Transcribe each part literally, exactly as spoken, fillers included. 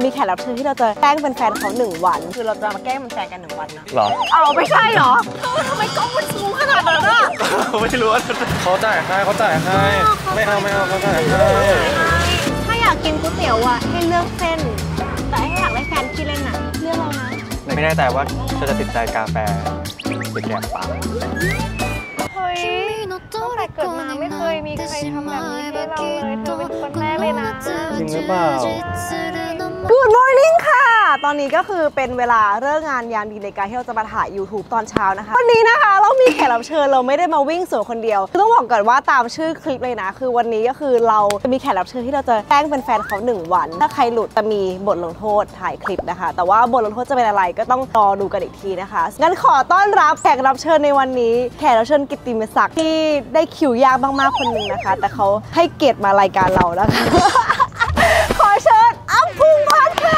มีแขกรับเชิญที่เราจะแกล้งเป็นแฟนเขาหนึ่งวันคือเราจะมาแกล้งเป็นแฟนกันหนึ่งวันนะหรอเอาไม่ใช่หรอทำไมกล้องมันสูงขนาดนั้นอ่ะไม่รู้เขาจ่ายให้เขาจ่ายให้ไม่เอาไม่เอาเขาจ่ายให้ถ้าอยากกินก๋วยเตี๋ยวอ่ะให้เลือกเส้นแต่ถ้าอยากได้แฟนที่เล่นอ่ะเลือกเรานะไม่แน่ใจว่าเธอจะติดใจกาแฟหรือแกงป่าเฮ้ยตั้งแต่เกิดมาไม่เคยมีใครทำแบบนี้ให้เราเลยเธอเป็นคนแรกเลยนะจริงหรือเปล่า Good morning ค่ะตอนนี้ก็คือเป็นเวลาเลิกงานยามดีในการที่เราจะมาถ่าย YouTube ตอนเช้านะคะวันนี้นะคะเรามีแขกรับเชิญเราไม่ได้มาวิ่งสวนคนเดียวคือต้องบอกก่อนว่าตามชื่อคลิปเลยนะคือวันนี้ก็คือเราจะมีแขกรับเชิญที่เราจะแกล้งเป็นแฟนเขาหนึ่งวันถ้าใครหลุดจะมีบทลงโทษถ่ายคลิปนะคะแต่ว่าบทลงโทษจะเป็นอะไรก็ต้องรอดูกันอีกทีนะคะงั้นขอต้อนรับแขกรับเชิญในวันนี้แขกรับเชิญกิตติมศักดิ์ที่ได้คิวยากมากๆคนหนึ่งนะคะแต่เขาให้เกียรติมารายการเรานะคะ ขอเชิญอัพภูมิพัฒน์ค่ะ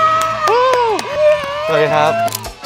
สวัสดีครับ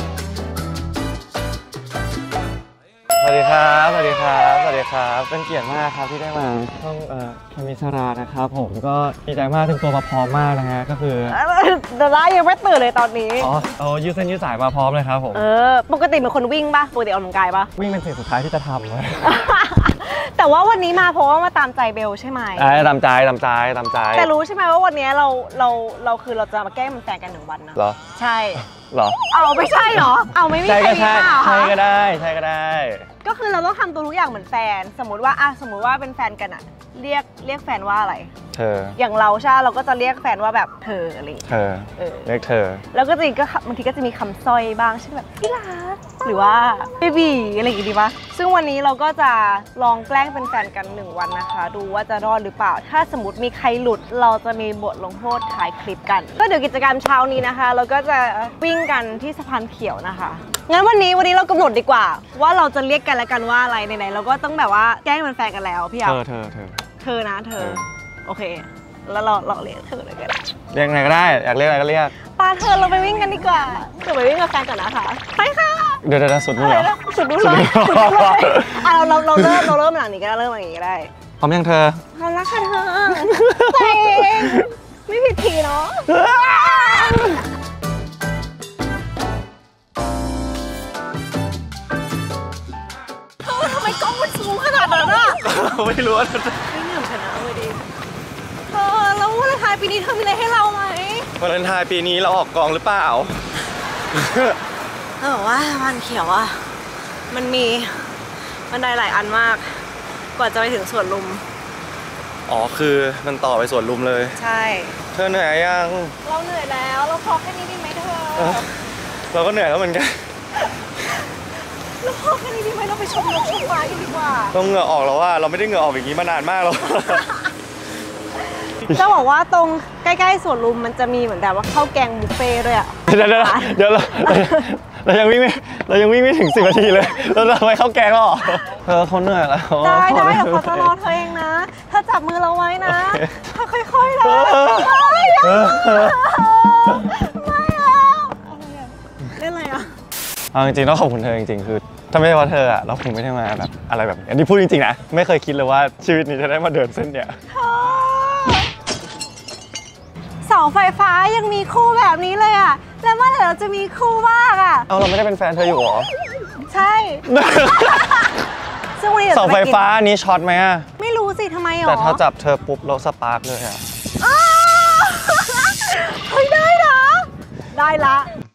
สวัสดีครับสวัสดีครับสวัสดีครับเป็นเกียรติมากครับที่ได้มาช่องเอ่อเคมิสรานะครับผมก็ดีใจมากถึงตัวมาพร้อมมากนะฮะก็คือดารายังไม่ตื่นเลยตอนนี้อ๋อเอายืดเส้นยืดสายมาพร้อมเลยครับผมเออปกติเป็นคนวิ่งป่ะปกติออกกำลังกายป่ะวิ่งเป็นสิ่งสุดท้ายที่จะทำเลยแต่ว่าวันนี้มาเพราะว่ามาตามใจเบลใช่ไหมใช่ตามใจตามใจตามใจแต่รู้ใช่ไหมว่าวันนี้เราเราเราคือเราจะมาแกล้งมันแฟนกันหนึ่งวันนะเหรอใช่เหรอเอาไม่ใช่เหรอเอาไม่มีใครมีเปล่าใช่ก็ได้ใช่ก็ได้ก็คือเราต้องทำตัวทุกอย่างเหมือนแฟนสมมติว่าอ่ะสมมติว่าเป็นแฟนกันอะเรียกเรียกแฟนว่าอะไรเธออย่างเราใช่เราก็จะเรียกแฟนว่าแบบเธออะไรเธอเรียกเธอแล้วก็จริงก็บางทีก็จะมีคำสร้อยบ้างเช่นแบบพี่รักหรือว่าเบบีอะไรอย่างงี้ดีปะซึ่งวันนี้เราก็จะลองแกล้งเป็นแฟนกันหนึ่งวันนะคะดูว่าจะรอดหรือเปล่าถ้าสมมติมีใครหลุดเราจะมีบทลงโทษถ่ายคลิปกันก็เดี๋ยวกิจกรรมเช้านี้นะคะเราก็จะวิ่งกันที่สะพานเขียวนะคะงั้นวันนี้วันนี้เรากำหนดดีกว่าว่าเราจะเรียกกันและกันว่าอะไรไหนๆเราก็ต้องแบบว่าแกล้งเป็นแฟนกันแล้วพี่เอาเธอเธอเธอนะเธอโอเคแล้วเราเราเรียกเธอเลยก็ได้เรียกไงก็ได้อยากเรียกอะไรก็เรียกปาเธอเราไปวิ่งกันดีกว่าเดี๋ยวไปวิ่งกับแฟนก่อนนะคะไปค่ะเดี๋ยวเดี๋ยวสุดนู่นเหรอสุดนู่นเลยสุดนู่นเลยอ่ะเราเราเราเริ่มเราเริ่มหลังนี้ก็ได้เริ่มอย่างนี้ก็ได้พร้อมยังเธอพร้อมแล้วค่ะเธอใช่ไม่ผิดทีเนาะทำไมกล้องมันสูงขนาดนั้นอ่ะไม่รู้ว่าไม่เหนื่อยขนาดนั้นเลยเธอแล้ววาเลนไทน์ปีนี้เธอมีอะไรให้เราไหมวาเลนไทน์ปีนี้เราออกกองหรือเปล่าเออว่าวันเขียวอ่ะมันมีบันไดหลายอันมากกว่าจะไปถึงสวนลุมอ๋อคือมันต่อไปสวนลุมเลยใช่เธอเหนื่อยยังเราเหนื่อยแล้วเราพอแค่นี้ดีไหมเธอเราก็เหนื่อยแล้วเหมือนกันเราพอแค่นี้ดีไหมเราไปชมนกชมไม้กันดีกว่าต้องเหงื่อออกแล้วว่าเราไม่ได้เหงื่อออกอย่างนี้มานานมากแล้วจะบอกว่าตรงใกล้ๆสวนลุมมันจะมีเหมือนแบบว่าข้าวแกงบุฟเฟ่ด้วยอ่ะเดี๋ยวเดี๋ยวเราเรายังวิ่งไม่เรายังวิ่งไม่ถึงสิบนาทีเลยเราจะไปข้าวแกงหรอเธอเขาเหนื่อยแล้วได้ได้เดี๋ยวเขาจะรอเธอเองนะเธอจับมือเราไว้นะค่อยๆนะไม่แล้วเล่นอะไรอ่ะเอาจริงๆต้องขอบคุณเธอจริงๆคือถ้าไม่ใช่ว่าเธออะเราคงไม่ได้มาแบบอะไรแบบนี้อันนี้พูดจริงๆนะไม่เคยคิดเลยว่าชีวิตนี้จะได้มาเดินเส้นเนี้ยเสาไฟฟ้ายังมีคู่แบบนี้เลยอ่ะแล้วเมื่อไหร่เราจะมีคู่บ้างอ่ะเอาเราไม่ได้เป็นแฟนเธออยู่หรอใช่ซึ่งวันนี้เสาไฟฟ้านี้ช็อตไหมอ่ะไม่รู้สิทำไมหรอแต่ถ้าจับเธอปุ๊บเราสปาร์กเลยอ่ะเฮ้ยได้นะได้ละ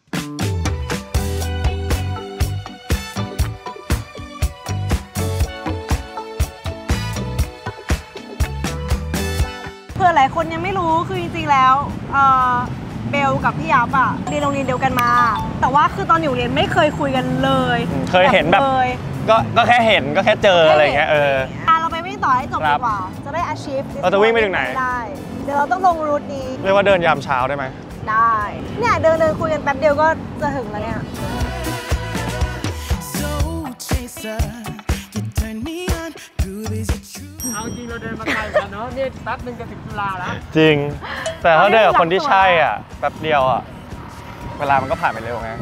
เพื่อหลายคนยังไม่รู้คือจริงๆแล้วเบลกับพี่ยับอะเรียนโรงเรียนเดียวกันมาแต่ว่าคือตอนอยู่เรียนไม่เคยคุยกันเลยเคยเห็นแบบก็ก็แค่เห็นก็แค่เจออะไรเงี้ยเออเราไปวิ่งต่อให้จบดีกว่าจะได้ achieve เราจะวิ่งไปถึงไหนได้เดี๋ยวเราต้องลงรูทนี้เรียกว่าเดินยามเช้าได้ไหมได้เนี่ยเดินเดินคุยกันแป๊บเดียวก็จะถึงแล้วเนี่ยเอาจริงเราเดินมาไกลกันเนาะนี่แป๊บนึงจะถึงจุฬาแล้วจริงแต่ถ้าเดินกับคนที่ใช่อ่ะแป๊บเดียวอ่ะเวลามันก็ผ่านไปเร็วไง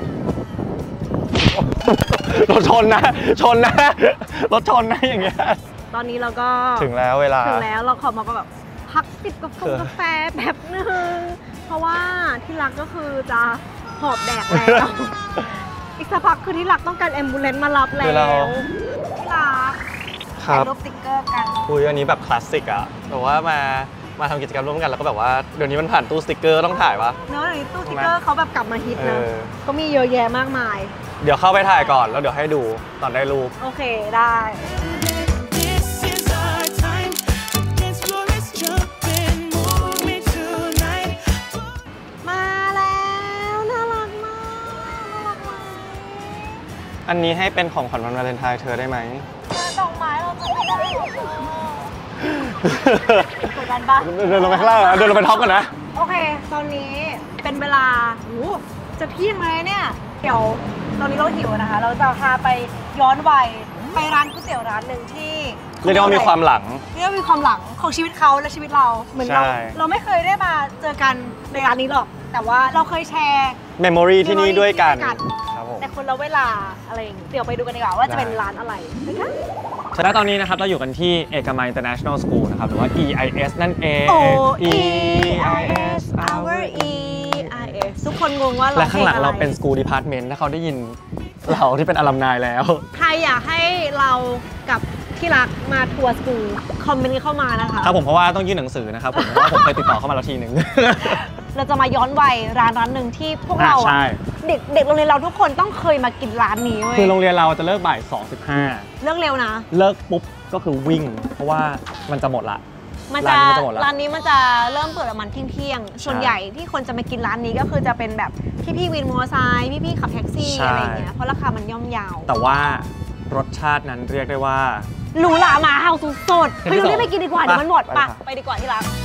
รถชนนะชนนะรถชนนะอย่างเงี้ยตอนนี้เราก็ถึงแล้วเวลาถึงแล้วเราขอมาก็แบบพักจิบกาแฟกาแฟแบบนึงเพราะว่าที่รักก็คือจะหอบแดกแล้ว อีกสักพักคือที่รักต้องการแอมบูเลนซ์มารับแล้วที่รักครับถ่ายรูปสติ๊กเกอร์กันคุยอันนี้แบบคลาสสิกอะแบบว่ามามาทำกิจกรรมร่วมกันแล้วก็แบบว่าเดี๋ยวนี้มันผ่านตู้สติ๊กเกอร์ต้องถ่ายปะเนอะในตู้สติ๊กเกอร์เขาแบบกลับมาฮิตนะเออก็มีเยอะแยะมากมายเดี๋ยวเข้าไปถ่ายก่อนแล้วเดี๋ยวให้ดูตอนได้รูปโอเคได้ This is our time. Dance floor is jumping. Move me tonight. มาแล้วน่ารักมากน่ารักมากอันนี้ให้เป็นของขวัญวันวาเลนไทน์เธอได้ไหมดอกไม้เราจะไม่ได้หรอกกดดันปะเดินลงไปข้างล่างนะเดินลงไปท็อปกันนะโอเค ตอนนี้เป็นเวลาโอ้จะเที่ยงเลยเนี่ย เดี๋ยวตอนนี้เราหิวนะคะ เราจะพาไปย้อนวัยไปร้านก๋วยเตี๋ยวร้านหนึ่งที่เรียกได้ว่ามีความหลังเรียกว่ามีความหลังของชีวิตเขาและชีวิตเรา เหมือนเราใช่เราไม่เคยได้มาเจอกันในร้านนี้หรอก แต่ว่าเราเคยแชร์เมมโมรีที่นี่ด้วยกันด้วยกันครับผมแต่คนละเวลาอะไรอย่างงี้เดี๋ยวไปดูกันดีกว่าว่าจะเป็นร้านอะไรนะคะฉะนั้นตอนนี้นะครับเราอยู่กันที่เอกมัย International School นะครับหรือว่า อี ไอ เอส นั่นเองโอ้ E E I S our E I S ทุกคนงงว่าเราและข้างหลังพะไเราเป็น School Department ถ้าเขาได้ยินเราที่เป็นอลัมนายแล้วใครอยากให้เรากับที่รักมาทัวร์สกูลคอมเมนต์เข้ามานะคะครับผมเพราะว่าต้องยื่นหนังสือนะครับผมเพราะว่าผมเคยติดต่อเข้ามาแล้วทีหนึ่งเราจะมาย้อนวัยร้านร้านหนึ่งที่พวกเราอ่ะใช่เด็กเด็กโรงเรียนเราทุกคนต้องเคยมากินร้านนี้เว้ยคือโรงเรียนเราจะเลิกบ่ายสองสิบห้าเรื่องเร็วนะเลิกปุ๊บก็คือวิ่ง เพราะว่ามันจะหมดละมันจะร้านนี้มันจะหมดละร้านนี้มันจะเริ่มเปิดประมาณเที่ยงเที่ยงๆส่วนใหญ่ที่คนจะมากินร้านนี้ก็คือจะเป็นแบบพี่พี่ๆวินมอเตอร์ไซค์พี่พี่ๆขับแท็กซี่อะไรอย่างเงี้ยเพราะราคามันย่อมเยาวแต่ว่ารสชาตินั้นเรียกได้ว่าหรูหรามาเฮาสุดๆเห็นเฮ้ยที่เราสองรีบไปกินดีกว่าเดี๋ยวมันหมดไปปะค่ะไปดีกว่าที่รัก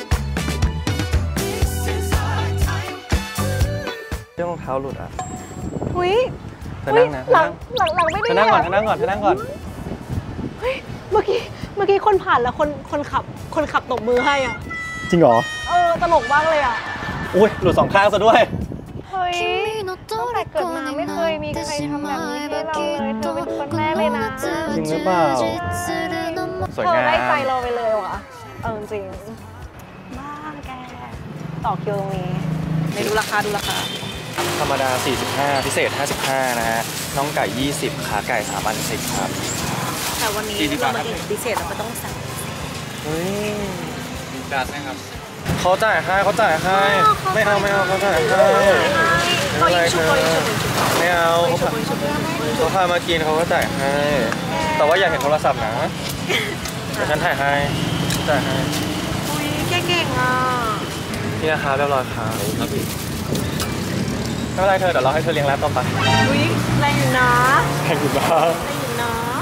This is our time. เรื่องรองเท้าหลุดอ่ะหุยเธอนั่งนะหลังหลังหลังไม่เธได้อนั่งก่อนเธอะอนั่งก่อนเธอนั่งก่อนเฮ้ยเมื่อกี้เมื่อกี้คนผ่านแล้วคนคนขับคนขับตบมือให้อ่ะจริงเหรอเออตลกมากเลยอ่ะอุ้ยหลุดสองข้างซะด้วยเฮ้ยตั้งแต่เกิดมาไม่เคยมีใครทำแบบนี้ให้เราเลยเธอเป็นคนแรกเลยนะจริงหรือเปล่า สวยเธองามได้ใจเราไปเลยว่ะเออจริงบ้าแกต่อคิวตรงนี้ไม่ดูราคาดูราคาธรรมดา สี่สิบห้า พิเศษ ห้าสิบห้า นะฮะ น้องไก่ ยี่สิบ ขาไก่ สามพันสิบ ครับแต่วันนี้สี่สิบบาเราทมากินพิเศษเราก็ต้องสั่งเฮ้ยมีการดนะครับเขาจ่ายให้เขาจ่ายให้ ไม่เอาไม่เอาเขาจ่ายให้ขออีกชุดขออีกชุดไม่เอาเขาพาเขาพามากินเขาก็จ่ายให้ แต่ว่าอยากเห็นโทรศัพท์นะเดี๋ยวฉันถ่ายให้จ่ายให้อุ้ยเก่งอ่ะนี่นะครับเรียบร้อยครับครับพี่ไม่เป็นไรเธอเดี๋ยวเราให้เธอเลี้ยงแรปต่อไปอุ้ยแรงอยู่นะแข่งอยู่บ้างแรงอยู่นะ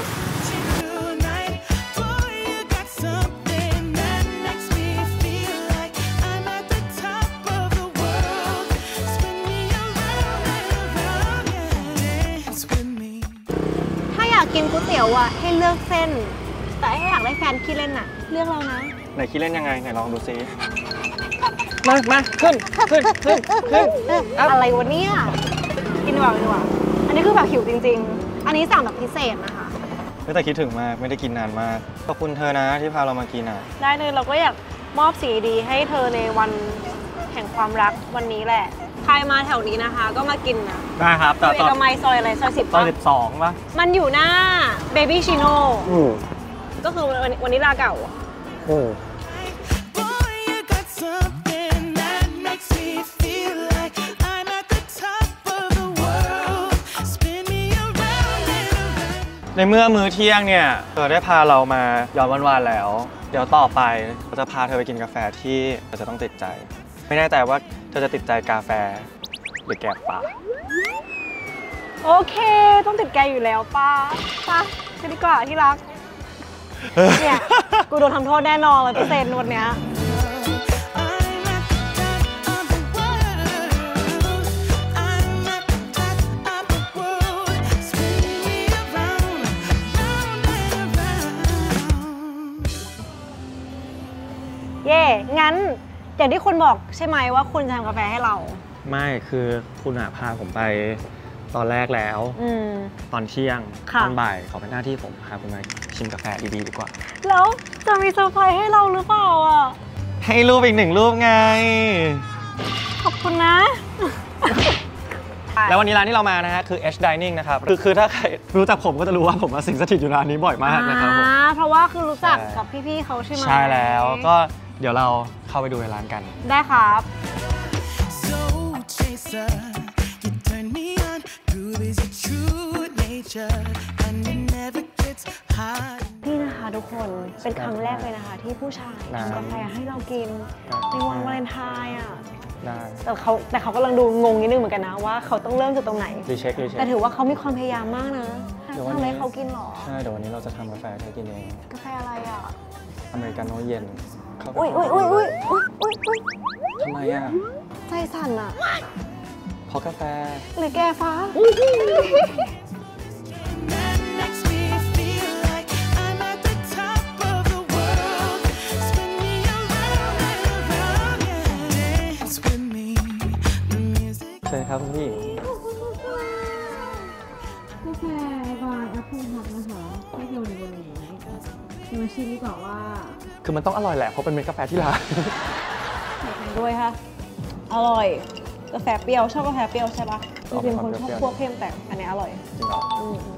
Tonight, boy, you got something that makes me feel like I'm at the top of the world. Spin me around and around, yeah. Dance with me. ถ้าอยากกินก๋วยเตี๋ยวอ่ะให้เลือกเส้น แต่ถ้าอยากได้แฟนขี้เล่นอ่ะเลือกเรานะไหนคิดเล่นยังไงไหนลองดูซิมามาขึ้นขึ้นขึ้นขึ้นอะไรวะเนี่ยกินดีกว่ากินดีกว่าอันนี้คือแบบหิวจริงๆ อันนี้สั่งแบบพิเศษนะคะแต่คิดถึงมากไม่ได้กินนานมากขอบคุณเธอนะที่พาเรามากินอ่ะได้เลยเราก็อยากมอบสิ่งดีๆให้เธอในวันแห่งความรักวันนี้แหละ ใครมาแถวนี้นะคะ ก็มากินนะได้ครับอแต่ยู่เอตอนกมัยซอยอะไรซอยสิบตอนสิบสองป่ะมันอยู่หน้า Baby Chino อืมก็คือวันวันนี้ลาเก่าอะอืม Boy, you got something that makes me feel like I'm at the top of the world. Spin me around and around. ในเมื่อมื้อเที่ยงเนี่ยเธอได้พาเรามาย้อนวันๆแล้ว เดี๋ยวต่อไปเราจะพาเธอไปกินกาแฟที่เธอจะต้องติดใจ ไม่แน่ใจว่าเธอจะติดใจกาแฟหรือแกบป่าโอเค ต้องติดแกอยู่แล้วป้าป้าไปดีกว่าที่รัก เนี่ย กูโดนทำโทษแน่นอนเลยเปอร์เซ็นต์วันเนี้ย I'm at the top of the world. I'm at the top of the world. Spin me around, round and around. เย่งั้นอย่างที่คุณบอกใช่ไหมว่าคุณจะทำกาแฟให้เราไม่คือคุณอะพาผมไปตอนแรกแล้วอืมตอนเที่ยงค่ะตอนบ่ายขอเป็นหน้าที่ผมพาคุณมาชิมกาแฟดีๆดีกว่าแล้วจะมีเซอร์ไพรส์ให้เราหรือเปล่าอ่ะให้รูปอีกหนึ่งรูปไงขอบคุณนะแล้ววันนี้ร้านที่เรามานะฮะคือ H Dining นะครับคือคือถ้าใครรู้จักผมก็จะรู้ว่าผมมาสิงสถิตอยู่ร้านนี้บ่อยมากนะครับผมอ่าเพราะว่าคือรู้จักใช่กับพี่ๆเขาใช่ไหมใช่แล้วก็เดี๋ยวเราเข้าไปดูในร้านกันได้ครับ So chaser, you turn me on. Groove is your true nature, and it never gets hard. นี่นะคะทุกคนเป็นครั้งแรกเลยนะคะ ที่ผู้ชายทำกาแฟให้เรากินในวันวาเลนไทน์อ่ะได้แต่เขาแต่เขากำลังดูงงนิดนึงเหมือนกันนะว่าเขาต้องเริ่มจากตรงไหนรีเช็ครีเช็คแต่ถือว่าเขามีความพยายามมากนะเดี๋ยววันทำนี้ให้เขากินหรอใช่เดี๋ยววันนี้เราจะทำกาแฟให้กินเองกาแฟอะไรอ่ะอเมริกาโน่เย็นเข้าไปอุ้ยอุ้ยอุ้ยอุ้ยอุ้ยอุ้ยอุ้ยทำไมอ่ะใจสั่นอ่ะเพราะกาแฟหรือแกฟ้า That makes me feel like I'm at the top of the world. Spin me around and around, yeah. Dance with me, the music. เชิญครับคุณพี่กาแฟบาร์แอปเปิลฮับนะคะให้เดียวในวันนี้มาชิมดีกว่าว่าคือมันต้องอร่อยแหละเพราะเป็นเม็ดกาแฟที่ร้านด้วยค่ะ อร่อย กาแฟเปรี้ยวชอบกาแฟเปรี้ยวใช่ปะจริงๆเป็นคนชอบคั่วเข้มแต่อันนี้อร่อยจริงเหรออืม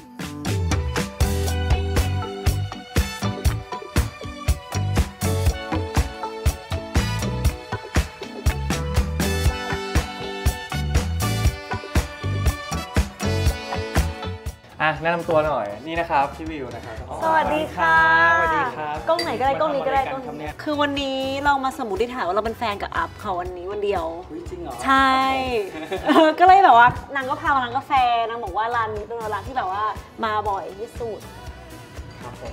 อ่ะแนะนำตัวหน่อยนี่นะครับพี่วิวนะครับสวัสดีค่ะสวัสดีครับกล้องไหนก็ได้กล้องนี้ก็ได้กล้องมาทำอะไรกันครับเนี่ยคือวันนี้เรามาสมมติฐานว่าเราเป็นแฟนกับอัพค่ะวันนี้วันเดียวจริงเหรอใช่ ก็เลยแบบว่านางก็พามาร้านกาแฟนางบอกว่าร้านนี้เป็นร้านที่แบบว่ามาบ่อยที่สุดครับผม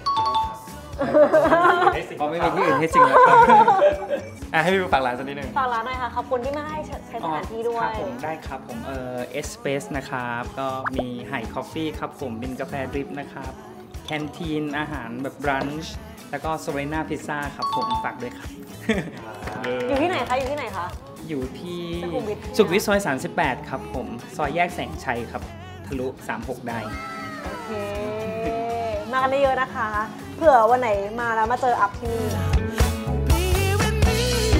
เพราะไม่มีที่อื่นให้จริงแล้วครับอ่ะให้พี่วิวฝากร้านสักนิดนึงฝากร้านหน่อยค่ะขอบคุณที่มาให้ใช้สถานที่ด้วครัยบผมได้ครับผมเอ่อเอสเปซนะครับก็มีไห่คอฟฟี่ครับผมเป็นกาแฟดริปนะครับแคนทีนอาหารแบบบรันช์แล้วก็โซเรน่าพิซซ่าครับผมฝากด้วยครับอยู่ที่ไหนคะอยู่ที่ไหนคะอยู่ที่สุขุมวิทสุขวิทซอยสามสิบแปดครับผมซอยแยกแสงชัยครับทะลุสามสิบหกได้โอเค มากันได้เยอะนะคะ เผื่อวันไหนมาแล้วมาเจออัพที่นี่ Be with me.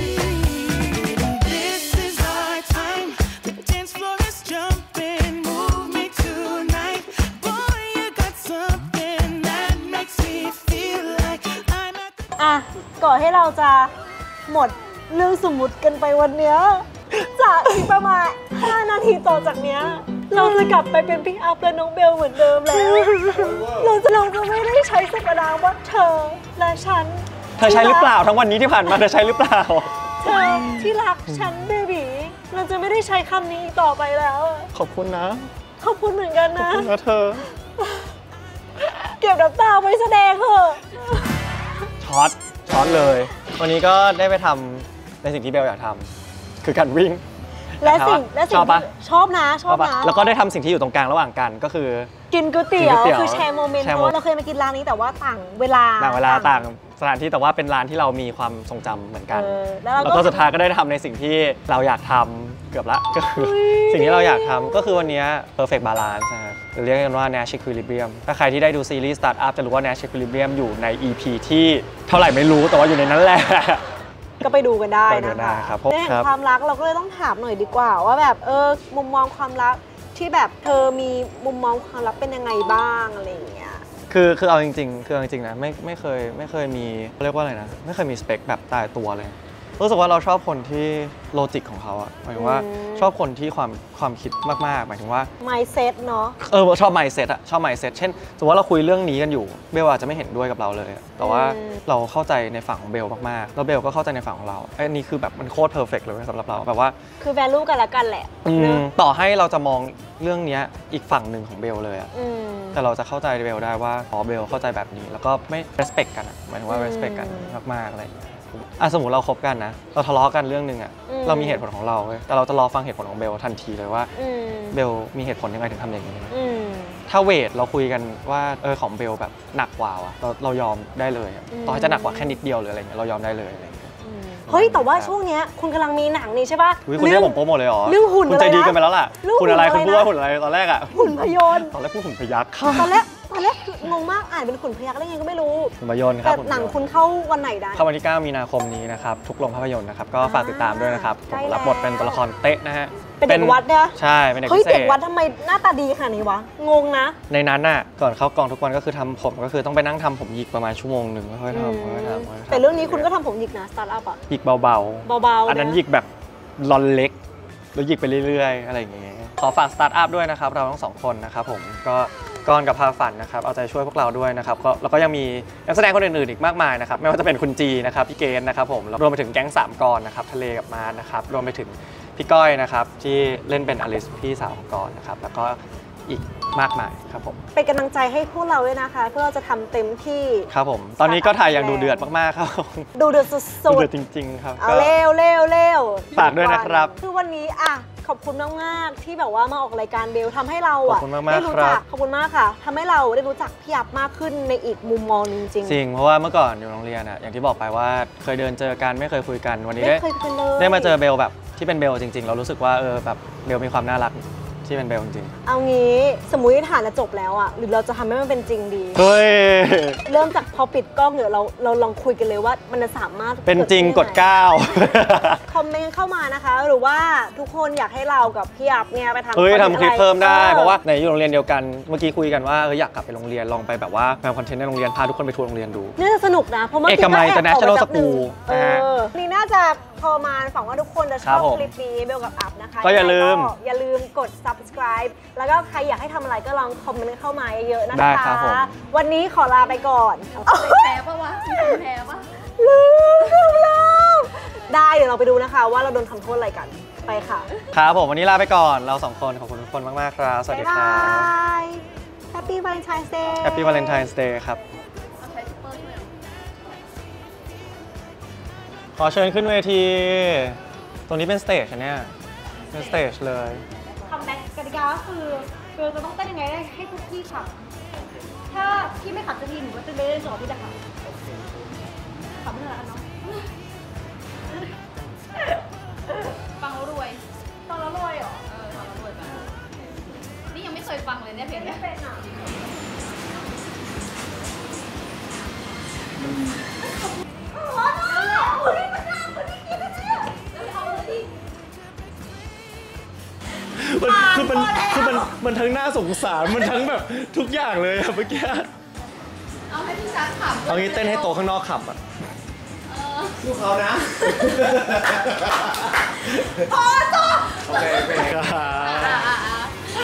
This is our time. The dance floor is jumping. Move me tonight. Boy, you got something that makes me feel like I'm at the อ่ะ ก่อนให้เราจะหมดเรื่องสมมุติกันไปวันเนี้ยจากอีกประมาณห้านาทีต่อจากเนี้ย เราจะกลับไปเป็นพี่อัพและน้องเบลเหมือนเดิมแล้ว เราจะเราจะไม่ได้ใช้สรรพนามว่าเธอและฉันเธอใช้หรือเปล่าทั้งวันนี้ที่ผ่านมาเธอใช้หรือเปล่าเธอที่รักฉันเบบีเราจะไม่ได้ใช้คำนี้อีกต่อไปแล้วขอบคุณนะขอบคุณเหมือนกันนะขอบคุณนะเธอเก็บน้ำตาไว้แสดงเถอะช็อตช็อตเลย วันนี้ก็ได้ไปทำในสิ่งที่เบลอยากทำคือการวิ่งและสิ่งและสิ่ชงอบปะที่ชอบนะชอบปะนะแล้วก็ได้ทำสิ่งที่อยู่ตรงกลางระหว่างกันก็คือกินก๋วยเตี๋ยวกินก๋วยเตี๋ยวคือแชร์โมเมนต์แชร์เพโมราะว่าเราเคยมากินร้านนี้แต่ว่าต่างเวลาต่างเวลาต่างสถานที่แต่ว่าเป็นร้านที่เรามีความทรงจำเหมือนกันเออแล้วเราแล้วก็ก็สุดท้ายก็ได้ทำในสิ่งที่เราอยากทำเกือบละก็คือ สิ่งที่เราอยากทำก็คือวันนี้ perfect balance นะฮะหรือเรียกกันว่า Nash Equilibrium ถ้าใครที่ได้ดูซีรีส์ Startup จะรู้ว่า Nash Equilibrium อยู่ใน อี พี ที่เท่าไหร่ไม่รู้แต่ว่าอยู่ในนั้นแหละก็ไปดูกันได้ไปดูนะได้คะครับเรื่องครับความรักเราก็เลยต้องถามหน่อยดีกว่า ว่าแบบเออมุมมองความรักที่แบบเธอมีมุมมองความรักเป็นยังไงบ้างอะไรอย่างเงี้ยคือคือเอาจริงๆคือเอาจริงๆนะไม่ไม่เคยไม่เคยมีเขาเรียกว่าอะไรนะไม่เคยมีสเปคแบบตายตัวเลย รู้สึกว่าเราชอบคนที่โลจิกของเขาอะหมายถึงว่าอืมชอบคนที่ความความคิดมากๆหมายถึงว่า mindset เนาะเออชอบ mindset อะชอบ mindset เช่นสมมติว่าเราคุยเรื่องนี้กันอยู่เบลอาจจะไม่เห็นด้วยกับเราเลยอะแต่ว่าอืมเราเข้าใจในฝั่งของเบลมากๆแล้วเบลก็เข้าใจในฝั่งของเราไอ้นี่คือแบบมันโคตรเพอร์เฟกต์เลยสำหรับเราแบบว่าคือ value กันละกันแหละอืมเนอะต่อให้เราจะมองเรื่องเนี้ยอีกฝั่งหนึ่งของเบลเลยอะอืมแต่เราจะเข้าใจเบลได้ว่าอ๋อเบลเข้าใจแบบนี้แล้วก็ไม่ respect กันอะหมายถึงว่าอืม respect กันมากๆอะไรอย่างเงี้ยอ่ะสมมติเราคบกันนะเราทะเลาะกันเรื่องหนึ่งอะอืมเรามีเหตุผลของเราเว้ยแต่เราจะรอฟังเหตุผลของเบลทันทีเลยว่าอืมเบลมีเหตุผลยังไงถึงทำอย่างนี้อืมถ้าเวทเราคุยกันว่าเออของเบลแบบหนักกว่าอะเราเรายอมได้เลยอะอืมต่อให้จะหนักกว่าแค่นิดเดียวหรืออะไรเงี้ยเรายอมได้เลยอะไรเงี้ยเฮ้ยแต่ว่าช่วงเนี้ยคุณกำลังมีหนังนี่ใช่ป่ะอุ๊ยคุณเรียกผมโปรโมทเลยเหรอเรื่องหุ่นคุณใจอะไรนะดีกันไปแล้วล่ะเรื่องหุ่คุณนอะไรอะไรคุณพูดนะว่าหุ่นอะไรตอนแรกอะหุ่นพยนต์ตอนแรกพูดหุ่นพยักค่ะตอนแรกตอนแรกคืองงมากอ่านเป็นขุนพยัคฆ์ได้ไงก็ไม่รู้ภาพยนตร์คแต่รับหนังคุณเข้าวันไหนได้เข้าวันที่ เก้า มีนาคมนี้นะครับ ทุกโรงภาพยนตร์นะครับ ก็ฝากติดตามด้วยนะครับใกผล้มแล้วรับบทเป็นตัวละครเตะนะฮะเป็นเด็กวัดเนี่ยใช่ เป็นเด็กเฮ้ยพิเศเด็กษวัดทำไมหน้าตาดีขนาดนี้วะ งงนะในนั้นน่ะ ก่อนเข้ากองทุกวันก็คือทำผมก็คือต้องไปนั่งทำผมหยิกประมาณชั่วโมงหนึ่งค่อยๆทำค่อยๆทำค่อยๆทำแต่เรื่องนี้คุณก็ทำผมหยิกนะสตาร์ทอัพอะหยิกเบาเบาๆๆ อันนั้นะหยิกแบบลอนเล็ก แล้วหยิกไปเรื่อยๆ อะไรอย่างเงี้ย ขอฝากสตาร์ทอัพด้วยนะครับ เราทั้งสองคนนะครับผม ก็กอนกับพาฝันนะครับ เอาใจช่วยพวกเราด้วยนะครับก็แล้วก็ยังมีนักแสดงคนอื่นๆอีกมากมายนะครับ ไม่ว่าจะเป็นคุณจีนะครับ พี่เกณฑ์นะครับผมรวมไปถึงแก๊งสามกรนะครับ ทะเลกับมาร์ทนะครับ รวมไปถึงพี่ก้อยนะครับ ที่เล่นเป็นอลิสพี่สาวของกรนะครับ แล้วก็อีกมากมายครับผมเป็นกำลังใจให้พวกเราด้วยนะคะ เพื่อเราจะทำเต็มที่ครับผม ตอนนี้ก็ถ่ายอย่างดูเดือดมากๆครับดูเดือดสุดูดเดือดจริงๆครับๆ เอาเร็วเร็วเร็วฝากด้วยนะครับคือวันนี้อ่ะขอบคุณมากๆที่แบบว่ามาออกรายการเบลทำให้เราขออ่ะบคุณมากๆได้รู้ครัจับกขอบคุณมากค่ะทำให้เราได้รู้จักพี่ยับมากขึ้นในอีกมุมมองหนึงจริงจริง เพราะว่าเมื่อก่อนอยู่โรงเรียนอ่ะอย่างที่บอกไปว่าเคยเดินเจอกันไม่เคยคุยกันวันนี้ไม่ได้เคยคุยเลยได้มาเจอเบลแบบที่เป็นเบลจริงๆ เรารู้สึกว่าเออแบบเบลมีความน่ารักที่เป็นเบลจริงเอางี้สมมุติฐานจะจบแล้วอ่ะหรือเราจะทำให้มันเป็นจริงดีๆเฮ้ยเริ่มจากพอปิดกล้องเดี๋ยวเราเราลองคุยกันเลยว่ามันจะสามารถเป็นจริงกดเเก้าคอมเมนต์เข้ามานะคะ หรือว่าทุกคนอยากให้เรากับพี่ยับเนี่ยไปทำเฮ้ยคอนเทนต์ทำคลิปอะเพิ่มได้ออเพราะว่าในอยู่โรงเรียนเดียวกันเมื่อกี้คุยกันว่าเอออยากกลับไปโรงเรียนลองไปแบบว่าทำคอนเทนต์ในโรงเรียนพาทุกคนไปทัวร์โรงเรียนดูน่าจะสนุกนะ เพราะเมื่อกี้เอกมัยก็แอบออก International มาแป๊บนึง School เอนะฮะอนี่น่าจะพอมาฝังว่าทุกคนจะชครัอบบผมคลิปนี้เบลกับอัพนะคะก็อย่าลืมงไงก็อย่าลืมกด subscribe แล้วก็ใครอยากให้ทำอะไรก็ลองคอมเมนต์เข้ามาเยอะๆนะคะได้ครับผมวันนี้ขอลาไปก่อนแพ้ปะวะมีคนแพ้ปะลืมลืมลืมได้เดี๋ยวเราไปดูนะคะว่าเราโดนทำโทษอะไรกันไปค่ะครับผมวันนี้ลาไปก่อนเราสองคนขอบคุณทุกคนมากๆครับสวัสดีครับบ๊ายบาย Happy Valentine's Day Happy Valentine's Day ครับขอเชิญขึ้นเวที ตรงนี้เป็นสเตจอะเนี่ยเป็นสเตจเลยทำแบ็กกติกาก็คือเบลจะต้องเต้นยังไงได้ให้ทุกพี่ขับ ถ้าพี่ไม่ขับจะทีหนูก็เต้นไปเรื่อยๆจนกว่าพี่จะขับขับไม่ทันแล้วกันเนาะฟังแล้วรวยตอนแล้วรวยเหรอเออฟังแล้วรวยไปนี่ยังไม่เคยฟังเลยเนี่ยเพลงไม่เนี้ยเป็นอ่ะมันคือมันคือมันมันทั้งน่าสงสารมันทั้งแบบทุกอย่างเลยอะเมื่อกี้เอาให้พี่ชัดขับเอางี้เต้นให้โตข้างนอกขับอะลูกเขานะพอโตโอเคเป็นครับ